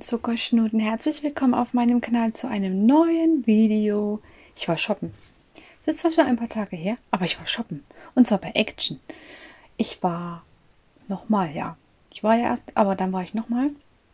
Zuckerschnuten, herzlich willkommen auf meinem Kanal zu einem neuen Video. Ich war shoppen. Das ist zwar schon ein paar Tage her, aber ich war shoppen. Und zwar bei Action. Ich war nochmal, ja. Ich war ja erst, aber dann war ich nochmal.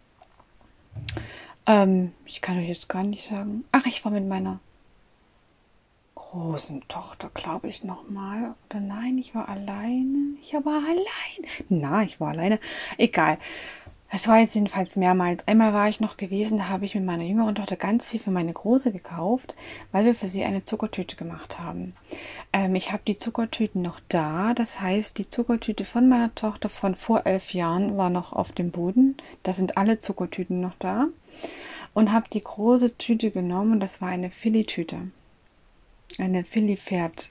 Ich kann euch jetzt gar nicht sagen. Ach, ich war mit meiner großen Tochter, glaube ich, nochmal. Oder nein, ich war alleine. Ich war allein. Na, ich war alleine. Egal. Es war jetzt jedenfalls mehrmals. Einmal war ich noch gewesen, da habe ich mit meiner jüngeren Tochter ganz viel für meine Große gekauft, weil wir für sie eine Zuckertüte gemacht haben. Ich habe die Zuckertüten noch da. Das heißt, die Zuckertüte von meiner Tochter von vor 11 Jahren war noch auf dem Boden. Da sind alle Zuckertüten noch da. Und habe die große Tüte genommen und das war eine Philly-Tüte. Eine Philly-Pferd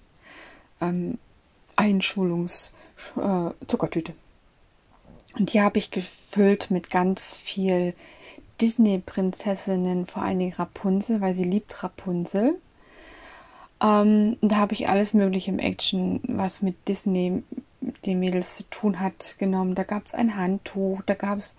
Einschulungs-Zuckertüte. Und die habe ich gefüllt mit ganz viel Disney-Prinzessinnen, vor allen Dingen Rapunzel, weil sie liebt Rapunzel. Da habe ich alles mögliche im Action, was mit Disney, mit den Mädels zu tun hat, genommen. Da gab es ein Handtuch, da gab es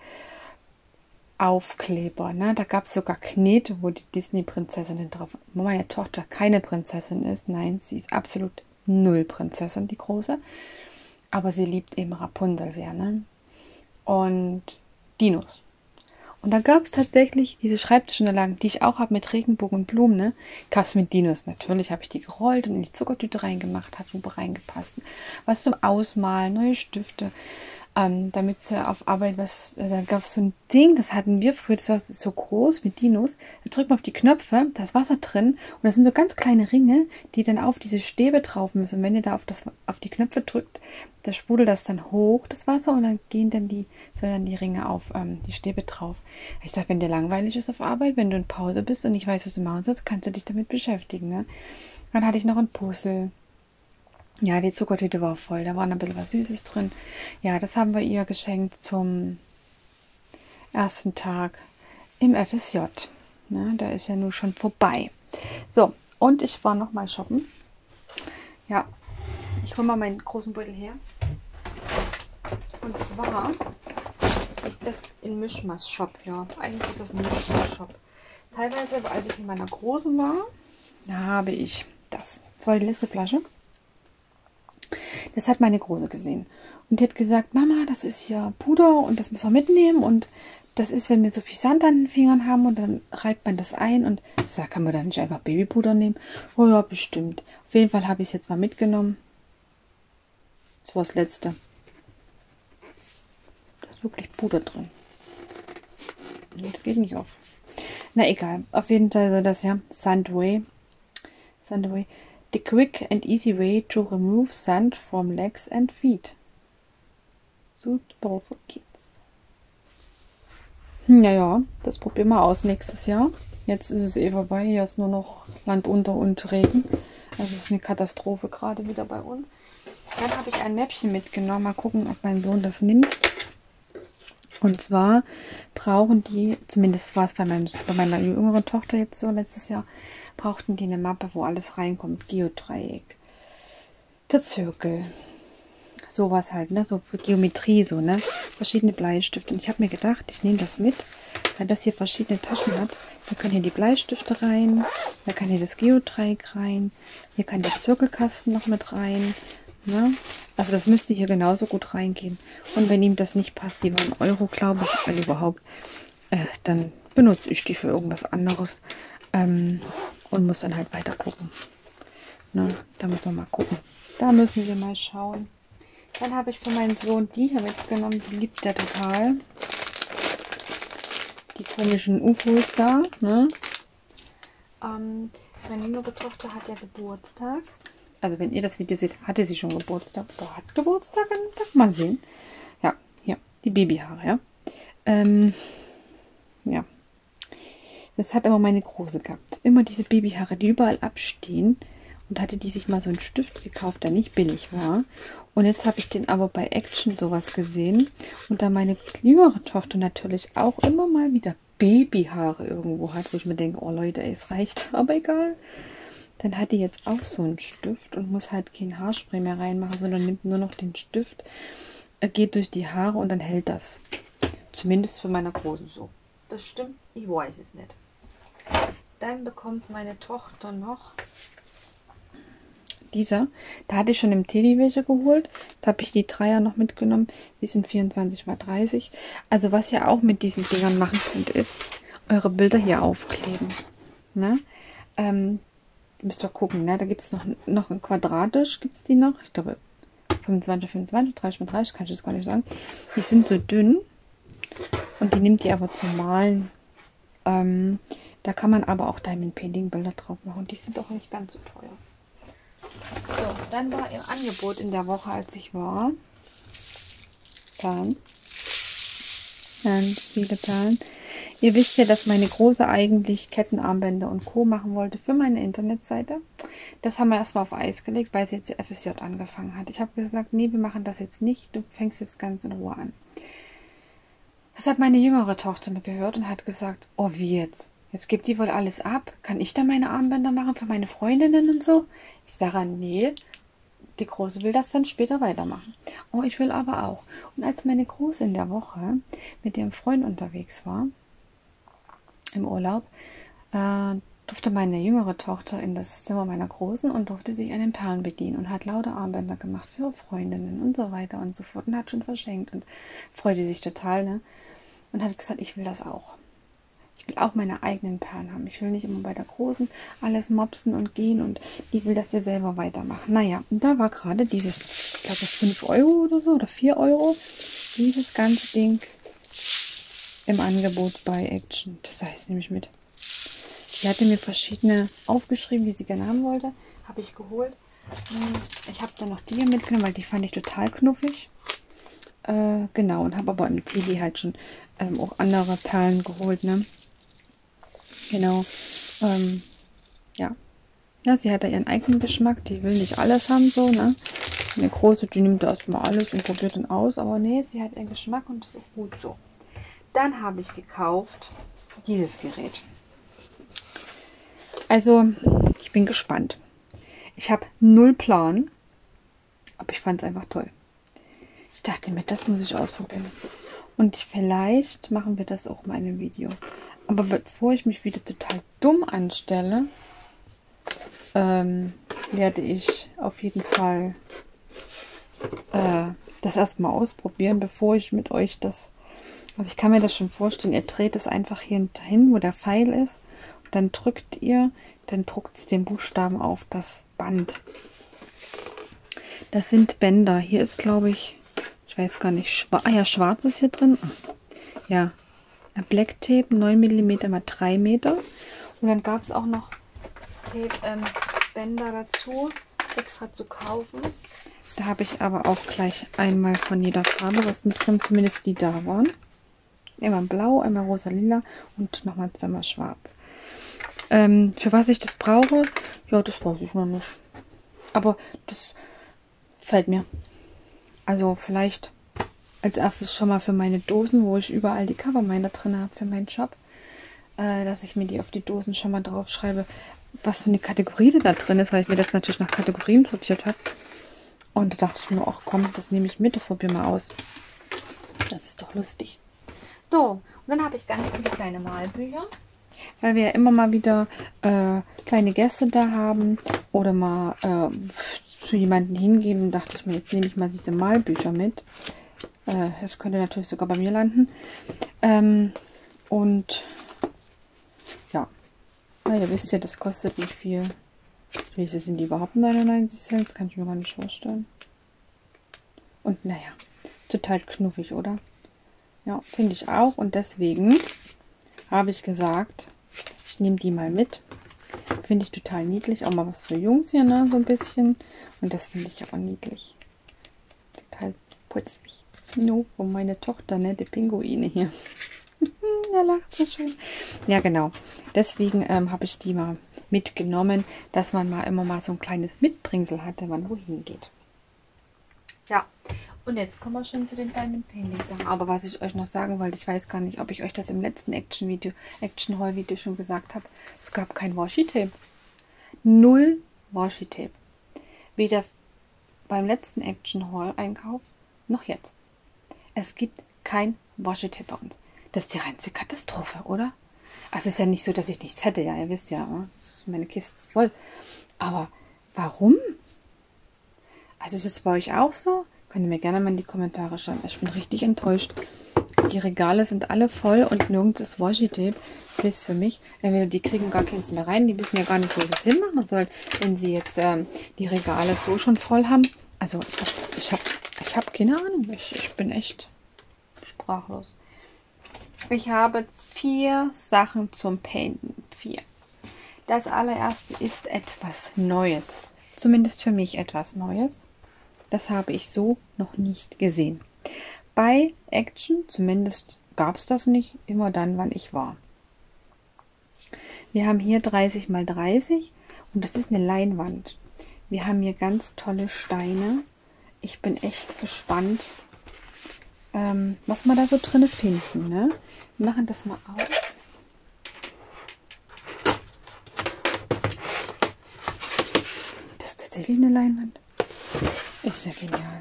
Aufkleber, ne? Da gab es sogar Knete, wo die Disney-Prinzessinnen drauf, wo meine Tochter keine Prinzessin ist. Nein, sie ist absolut null Prinzessin, die Große. Aber sie liebt eben Rapunzel sehr, ne? Und Dinos. Und dann gab es tatsächlich diese Schreibtischunterlagen, die ich auch habe mit Regenbogen und Blumen, ne? Gab es mit Dinos. Natürlich habe ich die gerollt und in die Zuckertüte reingemacht, hat super reingepasst. Was zum Ausmalen, neue Stifte, damit sie auf Arbeit was, da gab es so ein Ding, das hatten wir früher, das war so groß mit Dinos. Da drückt man auf die Knöpfe, da ist Wasser drin und das sind so ganz kleine Ringe, die dann auf diese Stäbe drauf müssen. Und wenn ihr da auf die Knöpfe drückt, da sprudelt das dann hoch, das Wasser, und dann gehen dann die Ringe auf die Stäbe drauf. Ich dachte, wenn dir langweilig ist auf Arbeit, wenn du in Pause bist und nicht weißt, was du machen sollst, kannst du dich damit beschäftigen, ne? Dann hatte ich noch ein Puzzle. Ja, die Zuckertüte war voll, da war ein bisschen was Süßes drin. Ja, das haben wir ihr geschenkt zum ersten Tag im FSJ. Ne, da ist ja nun schon vorbei. So, und ich war noch mal shoppen. Ja, ich hole mal meinen großen Beutel her. Und zwar ist das in Mischmasch-Shop. Ja, eigentlich ist das ein Mischmasch-Shop. Teilweise, als ich mit meiner Großen war, da habe ich das. Das war die letzte Flasche. Das hat meine Große gesehen. Und die hat gesagt, Mama, das ist hier Puder und das müssen wir mitnehmen. Und das ist, wenn wir so viel Sand an den Fingern haben und dann reibt man das ein. Und ich sage, kann man da nicht einfach Babypuder nehmen? Oh ja, bestimmt. Auf jeden Fall habe ich es jetzt mal mitgenommen. Das war das letzte. Da ist wirklich Puder drin. Das geht nicht auf. Na egal. Auf jeden Fall soll das ja Sandway. The quick and easy way to remove sand from legs and feet. Suitable for kids. Naja, das probieren wir aus nächstes Jahr. Jetzt ist es eh vorbei. Hier ist nur noch Land unter und Regen. Also es ist eine Katastrophe gerade wieder bei uns. Dann habe ich ein Mäppchen mitgenommen. Mal gucken, ob mein Sohn das nimmt. Und zwar brauchen die, zumindest war es bei meiner jüngeren Tochter jetzt so letztes Jahr, brauchten die eine Mappe, wo alles reinkommt. Geodreieck, der Zirkel, sowas halt, ne? So für Geometrie, so, ne? Verschiedene Bleistifte. Und ich habe mir gedacht, ich nehme das mit, weil das hier verschiedene Taschen hat. Da können hier die Bleistifte rein, da kann hier das Geodreieck rein, hier kann der Zirkelkasten noch mit rein, ne? Also das müsste hier genauso gut reingehen. Und wenn ihm das nicht passt, die waren Euro, glaube ich, weil überhaupt, dann benutze ich die für irgendwas anderes. Und muss dann halt weiter gucken. Ne? Da müssen wir mal gucken. Da müssen wir mal schauen. Dann habe ich für meinen Sohn die hier mitgenommen. Die liebt der total. Die komischen UFOs da. Ne? Meine jüngere Tochter hat ja Geburtstag. Also wenn ihr das Video seht, hatte sie schon Geburtstag. Oder hat Geburtstag an dem Tag. Mal sehen. Ja, hier. Die Babyhaare, ja. Ja. Das hat aber meine Große gehabt. Immer diese Babyhaare, die überall abstehen. Und hatte die sich mal so einen Stift gekauft, der nicht billig war. Und jetzt habe ich den aber bei Action sowas gesehen. Und da meine jüngere Tochter natürlich auch immer mal wieder Babyhaare irgendwo hat, wo ich mir denke, oh Leute, ey, es reicht, aber egal. Dann hat die jetzt auch so einen Stift und muss halt kein Haarspray mehr reinmachen, sondern nimmt nur noch den Stift, geht durch die Haare und dann hält das. Zumindest für meine Große so. das stimmt, ich weiß es nicht. Dann bekommt meine Tochter noch dieser. Da hatte ich schon im Teddy welche geholt. Jetzt habe ich die Dreier noch mitgenommen. Die sind 24,30 Euro. Also was ihr auch mit diesen Dingern machen könnt, ist eure Bilder hier aufkleben. Ne? Müsst ihr gucken, ne? Da gibt es noch in quadratisch, gibt es die noch. Ich glaube 25, 25, 30 mal 30, kann ich das gar nicht sagen. Die sind so dünn und die nimmt ihr aber zum Malen. Da kann man aber auch Diamond Painting Bilder drauf machen. Die sind auch nicht ganz so teuer. So, dann war im Angebot in der Woche, als ich war, Perlen. Ganz viele Perlen. Ihr wisst ja, dass meine Große eigentlich Kettenarmbänder und Co. machen wollte für meine Internetseite. Das haben wir erstmal auf Eis gelegt, weil sie jetzt die FSJ angefangen hat. Ich habe gesagt, nee, wir machen das jetzt nicht. Du fängst jetzt ganz in Ruhe an. Das hat meine jüngere Tochter mir gehört und hat gesagt, oh, wie jetzt? Jetzt gibt die wohl alles ab. Kann ich da meine Armbänder machen für meine Freundinnen und so? Ich sage, nee, die Große will das dann später weitermachen. Oh, ich will aber auch. Und als meine Große in der Woche mit ihrem Freund unterwegs war, im Urlaub, durfte meine jüngere Tochter in das Zimmer meiner Großen und durfte sich an den Perlen bedienen und hat lauter Armbänder gemacht für ihre Freundinnen und so weiter und so fort und hat schon verschenkt und freute sich total, ne? Und hat gesagt, ich will das auch. Ich will auch meine eigenen Perlen haben. Ich will nicht immer bei der Großen alles mopsen und gehen und die will das ja selber weitermachen. Naja, und da war gerade dieses, ich glaube 5 Euro oder so oder 4 Euro, dieses ganze Ding im Angebot bei Action. Das heißt, nehme ich mit. Die hatte mir verschiedene aufgeschrieben, die sie gerne haben wollte. Habe ich geholt. Ich habe dann noch die hier mitgenommen, weil die fand ich total knuffig. Genau, und habe aber im Teddy halt schon auch andere Perlen geholt, ne? Genau. Ja. Ja, sie hat da ihren eigenen Geschmack. Die will nicht alles haben, so, ne? Eine Große, die nimmt erstmal alles und probiert dann aus. Aber nee, sie hat ihren Geschmack und das ist auch gut so. Dann habe ich gekauft dieses Gerät. Also, ich bin gespannt. Ich habe null Plan, aber ich fand es einfach toll. Ich dachte mir, das muss ich ausprobieren. Und vielleicht machen wir das auch mal in einem Video. Aber bevor ich mich wieder total dumm anstelle, werde ich auf jeden Fall das erstmal ausprobieren, bevor ich mit euch das... Also ich kann mir das schon vorstellen, ihr dreht es einfach hier dahin, wo der Pfeil ist. Und dann drückt ihr, dann druckt es den Buchstaben auf das Band. Das sind Bänder. Hier ist, glaube ich weiß gar nicht, schwarz ist hier drin. Ja, Black Tape, 9 mm mal 3 Meter. Und dann gab es auch noch Tape-Bänder dazu, extra zu kaufen. Da habe ich aber auch gleich einmal von jeder Farbe was mit drin, zumindest die da waren. Einmal blau, einmal rosa lila und nochmal zweimal schwarz. Für was ich das brauche, ja, das weiß ich noch nicht. Aber das gefällt mir. Also vielleicht als erstes schon mal für meine Dosen, wo ich überall die Coverminder drin habe für meinen Shop, dass ich mir die auf die Dosen schon mal drauf schreibe, was für eine Kategorie da drin ist, weil ich mir das natürlich nach Kategorien sortiert habe. Und da dachte ich mir, ach komm, das nehme ich mit, das probieren wir aus. Das ist doch lustig. So, und dann habe ich ganz viele kleine Malbücher, weil wir ja immer mal wieder kleine Gäste da haben oder mal zu jemandem hingehen. Und dachte ich mir, jetzt nehme ich mal diese Malbücher mit. Das könnte natürlich sogar bei mir landen. Und ja, na, ihr wisst ja, das kostet nicht viel. Wieso sind die überhaupt 99 Cent? Das kann ich mir gar nicht vorstellen. Und naja, total knuffig, oder? Ja, finde ich auch. Und deswegen habe ich gesagt, ich nehme die mal mit. Finde ich total niedlich. Auch mal was für Jungs hier, ne? So ein bisschen. Und das finde ich auch niedlich. Total putzig. No, und meine Tochter, ne? Die Pinguine hier. Er lacht so schön. Ja, genau. Deswegen habe ich die mal mitgenommen, dass man mal immer mal so ein kleines Mitbringsel hat, wenn man wohin geht. Ja, und jetzt kommen wir schon zu den Diamond Painting Sachen. Aber was ich euch noch sagen wollte, ich weiß gar nicht, ob ich euch das im letzten Action Haul Video schon gesagt habe. Es gab kein Washi Tape. Null Washi Tape. Weder beim letzten Action Haul Einkauf noch jetzt. Es gibt kein Washi Tape bei uns. Das ist die reinste Katastrophe, oder? Also es ist ja nicht so, dass ich nichts hätte. Ja, ihr wisst ja, meine Kiste ist voll. Aber warum? Also ist es bei euch auch so? Könnt ihr mir gerne mal in die Kommentare schreiben. Ich bin richtig enttäuscht. Die Regale sind alle voll und nirgends ist Washi-Tape. Ich lese es für mich. Entweder die kriegen gar keins mehr rein. Die wissen ja gar nicht, wo sie es hinmachen sollen, wenn sie jetzt die Regale so schon voll haben. Also ich hab keine Ahnung. Ich bin echt sprachlos. Ich habe 4 Sachen zum Painten. 4. Das allererste ist etwas Neues. Zumindest für mich etwas Neues. Das habe ich so noch nicht gesehen. Bei Action, zumindest gab es das nicht, immer dann, wann ich war. Wir haben hier 30 x 30 und das ist eine Leinwand. Wir haben hier ganz tolle Steine. Ich bin echt gespannt, was wir da so drin finden. Ne? Wir machen das mal auf. Das ist tatsächlich eine Leinwand. Ist ja genial.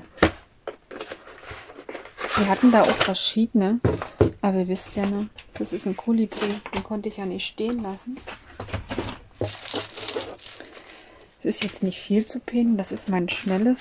Wir hatten da auch verschiedene, aber ihr wisst ja, ne, das ist ein Kolibri, den konnte ich ja nicht stehen lassen. Es ist jetzt nicht viel zu painten, das ist mein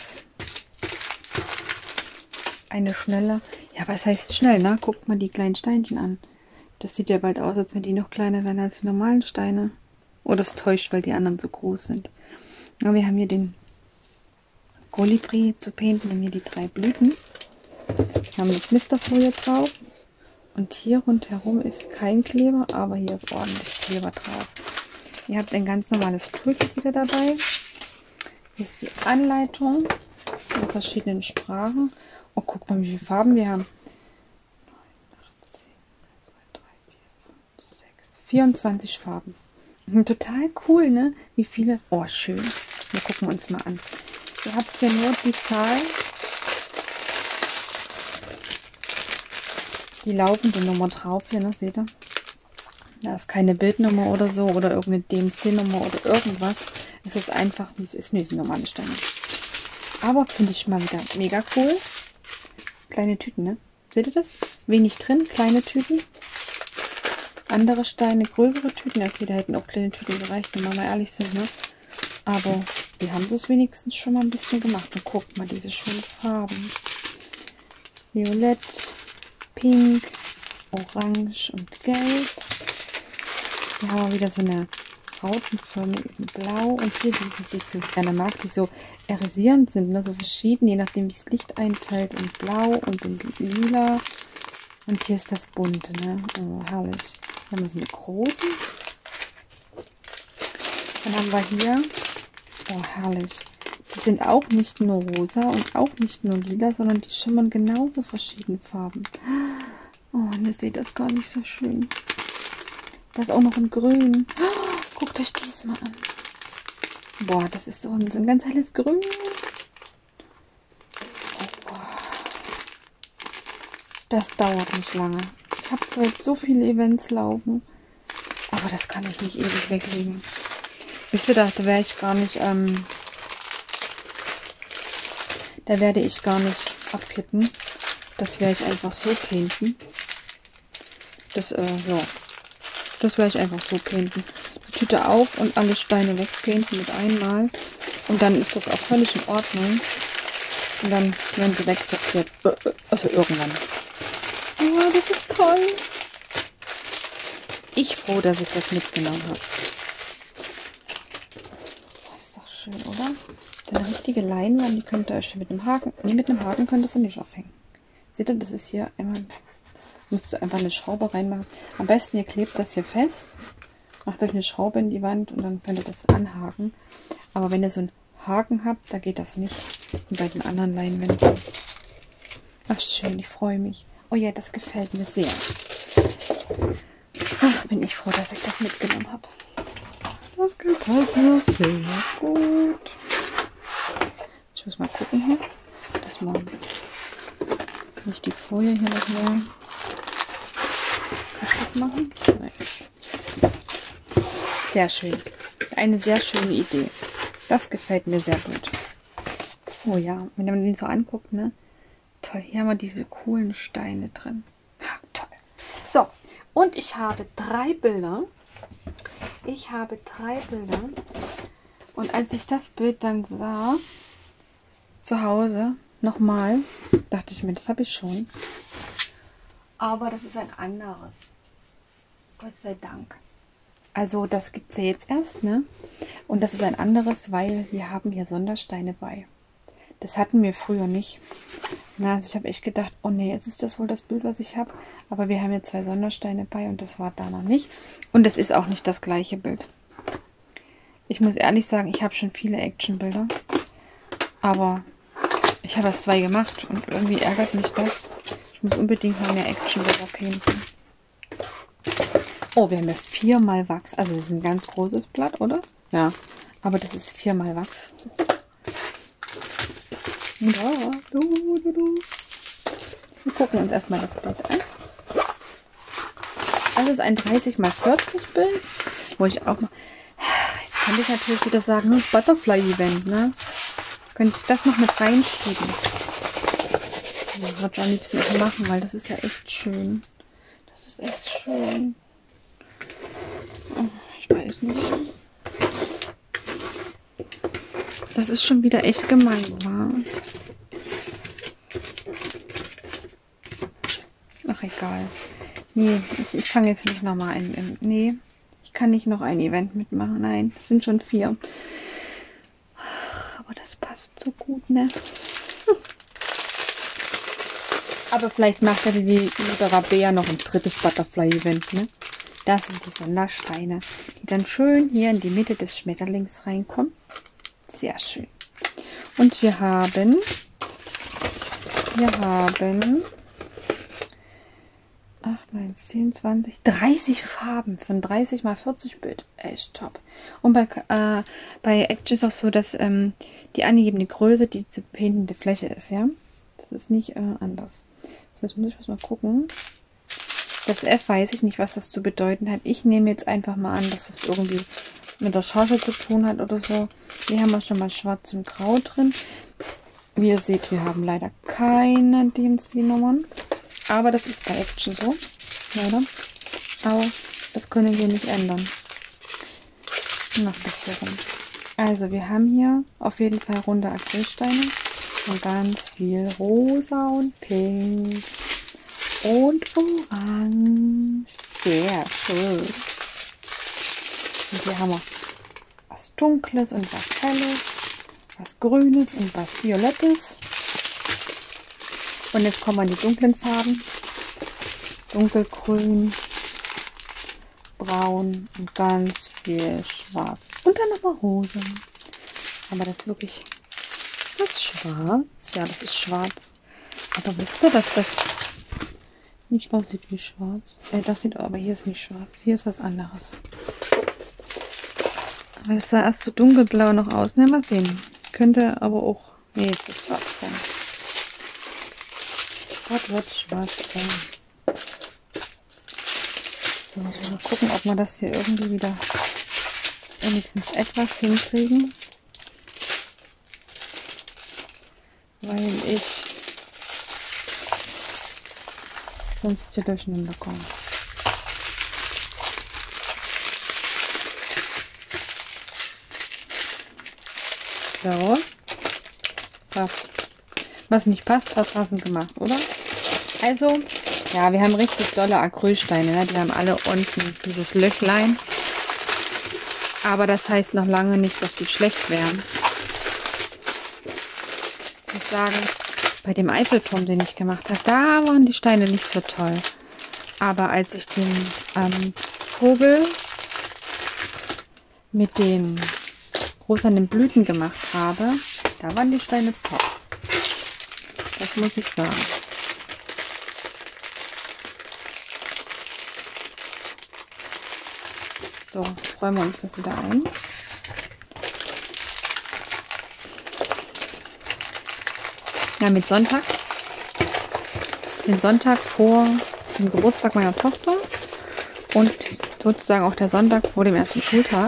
eine schnelle, ja, was heißt schnell, ne? Guckt mal die kleinen Steinchen an. Das sieht ja bald aus, als wenn die noch kleiner wären als die normalen Steine. Oder es täuscht, weil die anderen so groß sind. Ja, wir haben hier den Kolibri zu painten, und hier die 3 Blüten. Wir haben eine Knisterfolie drauf und hier rundherum ist kein Kleber, aber hier ist ordentlich Kleber drauf. Ihr habt ein ganz normales Toolkit wieder dabei. Hier ist die Anleitung in verschiedenen Sprachen. Oh, guck mal, wie viele Farben wir haben. 24 Farben. Total cool, ne? Wie viele? Oh, schön. Wir gucken uns mal an. Ihr habt hier nur die Zahl, die laufende Nummer drauf hier, ne? Seht ihr? Da ist keine Bildnummer oder so oder irgendeine DMC-Nummer oder irgendwas. Es ist einfach, wie es ist. Nee, sind normale Steine. Aber finde ich mal wieder mega cool. Kleine Tüten, ne? Seht ihr das? Wenig drin, kleine Tüten. Andere Steine, größere Tüten. Okay, da hätten auch kleine Tüten gereicht, wenn wir mal ehrlich sind, ne? Aber die haben das wenigstens schon mal ein bisschen gemacht. Und guckt mal, diese schönen Farben. Violett, Pink, Orange und Gelb. Hier haben wir wieder so eine rautenförmige Blau. Und hier diese, die ich so gerne mag, die so irisierend sind, ne? So verschieden, je nachdem wie das Licht einfällt. In Blau und in Lila. Und hier ist das Bunte, ne? Oh, herrlich. Hier haben wir so eine große. Dann haben wir hier, oh herrlich, die sind auch nicht nur rosa und auch nicht nur lila, sondern die schimmern genauso verschiedene Farben. Oh, und ihr seht das gar nicht so schön. Das ist auch noch in grün. Oh, guckt euch dies mal an. Boah, das ist so ein ganz helles Grün. Oh, boah. Das dauert nicht lange. Ich habe zwar jetzt so viele Events laufen, aber das kann ich nicht ewig weglegen. Wisst ihr, da wäre ich gar nicht, da werde ich gar nicht abkitten. Das werde ich einfach so painten. Ja, das werde ich einfach so painten. Die Tüte auf und alle Steine wegpainten mit einmal. Und dann ist das auch völlig in Ordnung. Und dann werden sie wegsortiert. Also irgendwann. Oh, das ist toll. Ich froh, dass ich das mitgenommen habe. Schön, oder? Eine richtige Leinwand, die könnt ihr euch mit einem Haken, mit einem Haken könnt ihr sie nicht aufhängen. Seht ihr, das ist hier einmal, müsst ihr einfach eine Schraube reinmachen. Am besten ihr klebt das hier fest, macht euch eine Schraube in die Wand und dann könnt ihr das anhaken. Aber wenn ihr so einen Haken habt, da geht das nicht. Und bei den anderen Leinwänden. Ach schön, ich freue mich. Oh ja, das gefällt mir sehr. Ach, bin ich froh, dass ich das mitgenommen habe. Das gefällt mir sehr gut. Ich muss mal gucken hier, dass man nicht die Folie hier noch mehr kaputt machen. Nein. Sehr schön. Eine sehr schöne Idee. Das gefällt mir sehr gut. Oh ja, wenn man den so anguckt, ne? Toll, hier haben wir diese coolen Steine drin. Ha, toll. So, Und ich habe 3 Bilder. Ich habe 3 Bilder. Und als ich das Bild dann sah, zu Hause, nochmal, dachte ich mir, das habe ich schon. Aber das ist ein anderes. Gott sei Dank. Also das gibt es ja jetzt erst, ne? Und das ist ein anderes, weil wir haben hier Sondersteine bei. Das hatten wir früher nicht. Na, also ich habe echt gedacht, oh nee, jetzt ist das wohl das Bild, was ich habe. Aber wir haben hier 2 Sondersteine bei und das war da noch nicht. Und es ist auch nicht das gleiche Bild. Ich muss ehrlich sagen, ich habe schon viele Actionbilder. Aber ich habe erst 2 gemacht und irgendwie ärgert mich das. Ich muss unbedingt mal mehr Actionbilder painten. Oh, wir haben ja 4 mal Wachs. Also das ist ein ganz großes Blatt, oder? Ja, aber das ist 4 mal Wachs. Wir gucken uns erstmal das Bild an. Das ist ein 30 x 40 Bild, wo ich auch mal... Jetzt könnte ich natürlich wieder sagen, das Butterfly-Event, ne? Könnte ich das noch mit reinschieben. Das würde ich am liebsten auch machen, weil das ist ja echt schön. Das ist echt schön. Oh, ich weiß nicht. Das ist schon wieder echt gemein, wa? Ach, egal. Nee, ich fange jetzt nicht nochmal ein. Nee, ich kann nicht noch ein Event mitmachen. Nein, es sind schon 4. Aber das passt so gut, ne? Aber vielleicht macht ja die liebe Rabea noch ein 3. Butterfly-Event, ne? Das sind die Sondersteine, die dann schön hier in die Mitte des Schmetterlings reinkommen. Sehr schön. Und wir haben 8, 9, 10, 20, 30 Farben von 30 x 40 Bild. Echt top. Und bei Action ist auch so, dass die angegebene Größe die zu paintende Fläche ist, ja. Das ist nicht anders. So, jetzt muss ich mal gucken. Das F weiß ich nicht, was das zu bedeuten hat. Ich nehme jetzt einfach mal an, dass es irgendwie mit der Charge zu tun hat oder so. Hier haben wir schon mal Schwarz und Grau drin. Wie ihr seht, wir haben leider keine DMC-Nummern. Aber das ist bei Action so. Leider. Aber das können wir nicht ändern. Noch ein bisschen. Also wir haben hier auf jeden Fall runde Acrylsteine. Und ganz viel Rosa und Pink. Und Orange. Sehr schön. Und hier haben wir was Dunkles und was Helles, was Grünes und was Violettes. Und jetzt kommen wir in die dunklen Farben. Dunkelgrün, braun und ganz viel schwarz. Und dann nochmal rosa. Aber das ist wirklich das Schwarz. Ja, das ist schwarz. Aber wisst ihr, dass das nicht aussieht wie schwarz? Das sieht aber hier ist nicht schwarz. Hier ist was anderes. Aber es sah erst so dunkelblau noch aus. Ne, mal sehen. Könnte aber auch... Nee, es wird schwarz sein. Das wird schwarz sein. So, mal gucken, ob wir das hier irgendwie wieder wenigstens etwas hinkriegen. Weil ich sonst hier durcheinander komme. So. Passt. Was nicht passt, hat passend gemacht, oder? Also, ja, wir haben richtig dolle Acrylsteine. Ne? Die haben alle unten dieses Löchlein. Aber das heißt noch lange nicht, dass die schlecht wären. Ich muss sagen, bei dem Eiffelturm, den ich gemacht habe, da waren die Steine nicht so toll. Aber als ich den Vogel mit den rosanen Blüten gemacht habe, da waren die Steine top. Das muss ich sagen. So, räumen wir uns das wieder ein. Ja, mit Sonntag. Den Sonntag vor dem Geburtstag meiner Tochter und sozusagen auch der Sonntag vor dem ersten Schultag.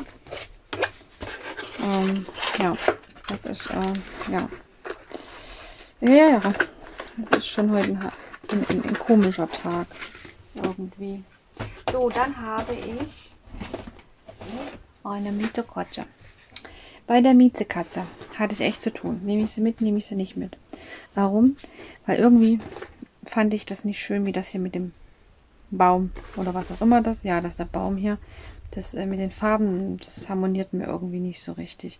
Ja, das ist, ja. Ja, das ist schon heute ein komischer Tag. Irgendwie. So, dann habe ich eine Miezekatze. Bei der Miezekatze hatte ich echt zu tun. Nehme ich sie mit, nehme ich sie nicht mit. Warum? Weil irgendwie fand ich das nicht schön, wie das hier mit dem Baum oder was auch immer das. Ja, das ist der Baum hier. Das mit den Farben, das harmoniert mir irgendwie nicht so richtig.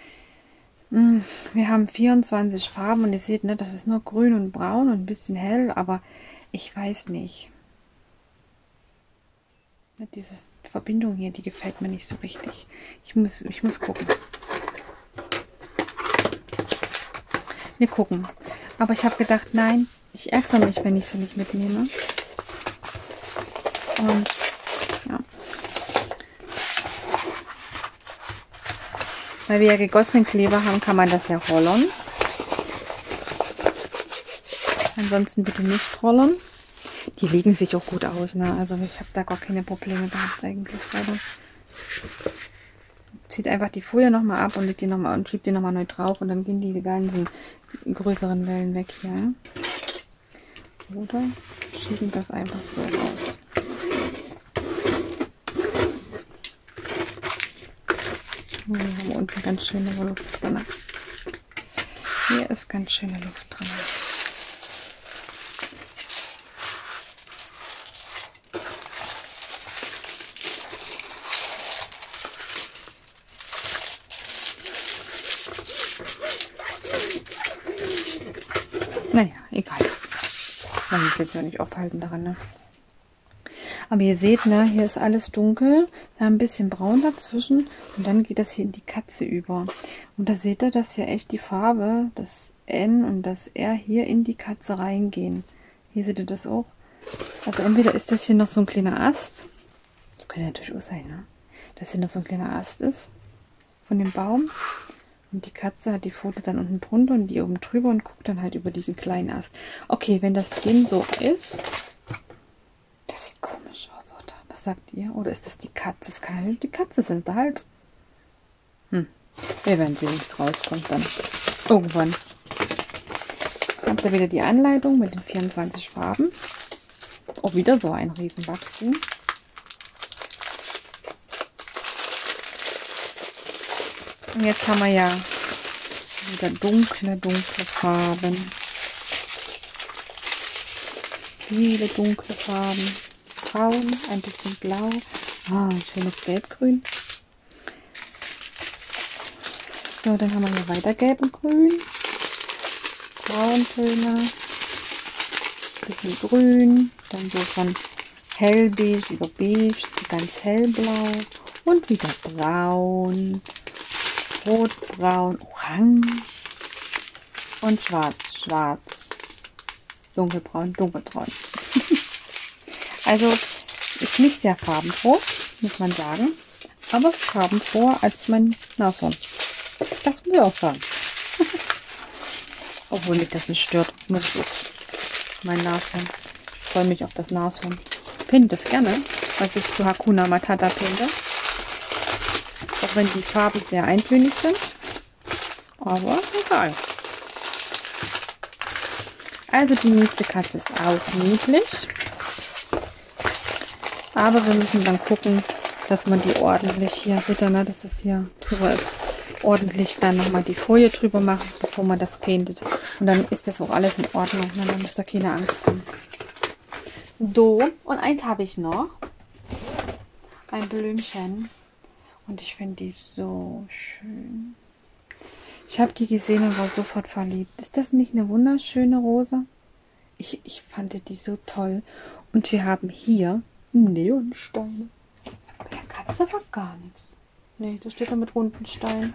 Wir haben 24 Farben und ihr seht, ne, das ist nur grün und braun und ein bisschen hell, aber ich weiß nicht. Diese Verbindung hier, die gefällt mir nicht so richtig. Ich muss gucken. Wir gucken. Aber ich habe gedacht, nein, ich ärgere mich, wenn ich sie nicht mitnehme. Und ja. Weil wir ja gegossenen Kleber haben, kann man das ja rollern. Ansonsten bitte nicht rollern. Die legen sich auch gut aus, ne? Also ich habe da gar keine Probleme gehabt eigentlich. Weiter. Zieht einfach die Folie nochmal ab und legt die nochmal und schiebt die nochmal neu drauf und dann gehen die ganzen größeren Wellen weg hier. Oder schieben das einfach so raus. Wir haben unten ganz schöne Luft drin. Hier ist ganz schöne Luft drin. Naja, egal. Man muss jetzt ja nicht aufhalten daran, ne? Aber ihr seht, ne, hier ist alles dunkel. Wir haben ein bisschen braun dazwischen. Und dann geht das hier in die Katze über. Und da seht ihr, dass hier echt die Farbe, das N und das R hier in die Katze reingehen. Hier seht ihr das auch. Also entweder ist das hier noch so ein kleiner Ast. Das könnte natürlich auch sein, ne? Dass hier noch so ein kleiner Ast ist von dem Baum. Und die Katze hat die Pfote dann unten drunter und die oben drüber und guckt dann halt über diesen kleinen Ast. Okay, wenn das Ding so ist, das sieht komisch aus, oder? Was sagt ihr? Oder ist das die Katze? Das kann ja nicht die Katze sein, der Hals. Wir werden sehen, wie es rauskommt dann. Irgendwann. Habt ihr wieder die Anleitung mit den 24 Farben. Auch wieder so ein riesen Wachstum. Und jetzt haben wir ja wieder dunkle Farben. Viele dunkle Farben. Braun, ein bisschen blau. Ein schönes Gelbgrün. So, dann haben wir hier weiter Gelb und Grün. Brauntöne. Bisschen Grün. Dann so von hellbeige über beige zu ganz hellblau. Und wieder braun. Rotbraun, orange und schwarz, dunkelbraun, dunkelbraun. Also ist nicht sehr farbenfroh, muss man sagen, aber farbenfroher als mein Nashorn. Das muss ich auch sagen. Obwohl mich das nicht stört, muss ich auch. Mein Nashorn. Ich freue mich auf das Nashorn. Ich pinte das gerne, was ich zu Hakuna Matata pinte. Auch wenn die Farben sehr eintönig sind. Aber egal. Also die Miezekatze ist auch niedlich. Aber wir müssen dann gucken, dass man die ordentlich hier, seht ihr, ne, dass das hier drüber ist, ordentlich dann nochmal die Folie drüber machen, bevor man das paintet. Und dann ist das auch alles in Ordnung. Ne? Dann müsst ihr keine Angst haben. So, und eins habe ich noch. Ein Blümchen. Und ich finde die so schön. Ich habe die gesehen und war sofort verliebt. Ist das nicht eine wunderschöne Rose? Ich fand die so toll. Und wir haben hier Neonsteine. Bei der Katze war gar nichts. Nee, da steht da mit runden Steinen.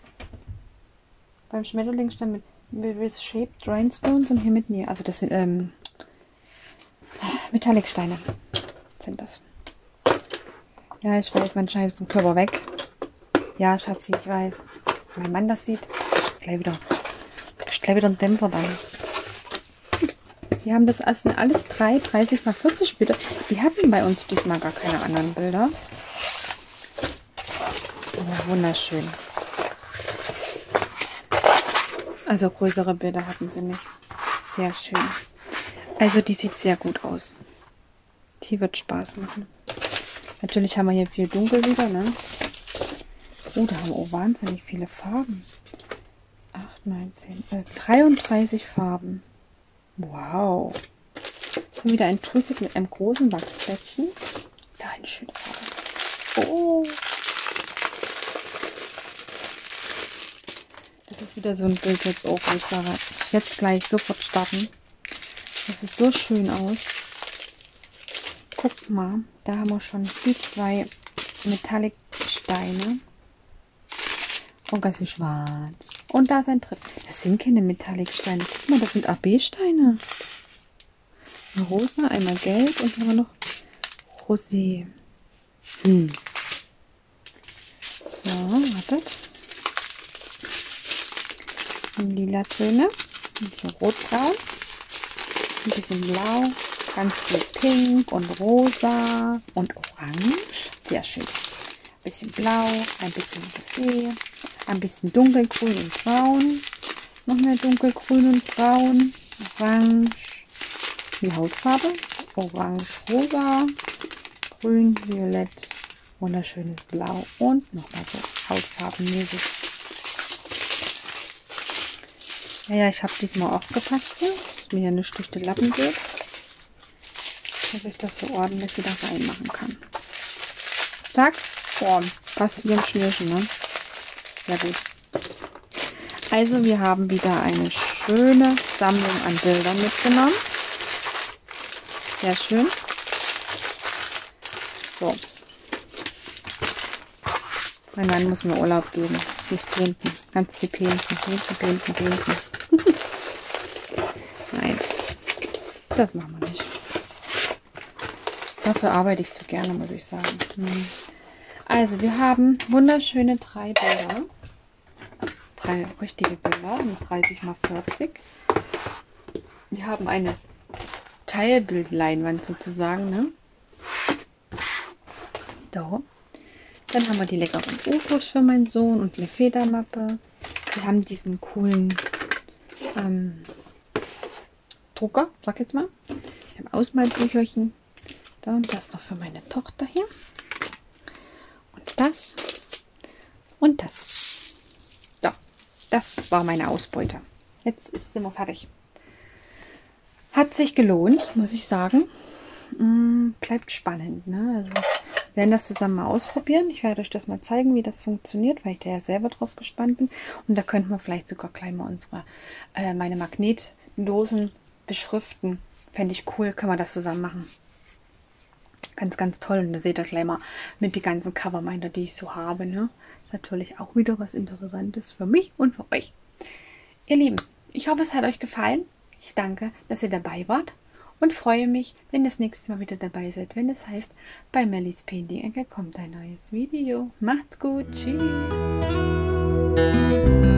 Beim Schmetterlingsstein mit Shaped Rhinestones und hier mit Neon. Also das sind Metallicsteine sind das. Ja, ich weiß, man schneidet vom Körper weg. Ja, Schatzi, ich weiß. Wenn mein Mann das sieht, gleich wieder einen Dämpfer dann. Wir haben das also alles 30 x 40 Bilder. Die hatten bei uns diesmal gar keine anderen Bilder. Ja, wunderschön. Also größere Bilder hatten sie nicht. Sehr schön. Also die sieht sehr gut aus. Die wird Spaß machen. Natürlich haben wir hier viel dunkel wieder, ne? Oh, da haben wir auch wahnsinnig viele Farben. 8, 9, 10, 11, 33 Farben. Wow. Und wieder ein Trüffel mit einem großen Wachsplättchen. Da eine schöne Farbe. Oh. Das ist wieder so ein Bild jetzt auch, wo ich sage, ich jetzt gleich sofort starten. Das sieht so schön aus. Guck mal, da haben wir schon die 2 Metallic-Steine. Und ganz viel schwarz. Und da ist ein dritter. Das sind keine Metallic-Steine. Guck mal, das sind AB-Steine. Eine rosa, einmal gelb und hier haben wir noch Rosé. So, wartet. Lila Töne. Und so rotbraun. Ein bisschen blau. Ganz viel pink und rosa und orange. Sehr schön. Ein bisschen blau, ein bisschen Rosé, ein bisschen dunkelgrün und braun. Noch mehr dunkelgrün und braun. Orange. Die Hautfarbe. Orange, rosa, grün, violett, wunderschönes Blau und nochmal so hautfarbenmäßig. Ja, ich habe diesmal aufgepasst, dass mir hier nicht durch die Lappen geht, dass ich das so ordentlich wieder reinmachen kann. Zack, Form. Passt wie ein Schnürchen, ne? Sehr gut. Also wir haben wieder eine schöne Sammlung an Bildern mitgenommen. Sehr schön. So. Mein Mann muss mir Urlaub geben. Die Pinten. Ganz die Pinten. Pinten. Nein. Das machen wir nicht. Dafür arbeite ich zu gerne, muss ich sagen. Also, wir haben wunderschöne 3 Bilder. 3 richtige Bilder mit 30 x 40. Wir haben eine Teilbildleinwand sozusagen, ne? So. Dann haben wir die leckeren UFOs für meinen Sohn und eine Federmappe. Wir haben diesen coolen Drucker, sag jetzt mal. Wir haben Ausmalbücherchen. Da und das noch für meine Tochter hier. Und das. Und das. So, das war meine Ausbeute. Jetzt sind wir fertig. Hat sich gelohnt, muss ich sagen. Bleibt spannend, ne? Also wir werden das zusammen mal ausprobieren. Ich werde euch das mal zeigen, wie das funktioniert, weil ich da ja selber drauf gespannt bin. Und da könnten wir vielleicht sogar gleich mal meine Magnetdosen beschriften. Fände ich cool, können wir das zusammen machen. Ganz, ganz toll. Und da seht ihr gleich mal mit die ganzen Coverminder, die ich so habe, ne? Ist natürlich auch wieder was Interessantes für mich und für euch. Ihr Lieben, ich hoffe, es hat euch gefallen. Ich danke, dass ihr dabei wart und freue mich, wenn ihr das nächste Mal wieder dabei seid, wenn es heißt, bei Mellies Painting Ecke kommt ein neues Video. Macht's gut, tschüss!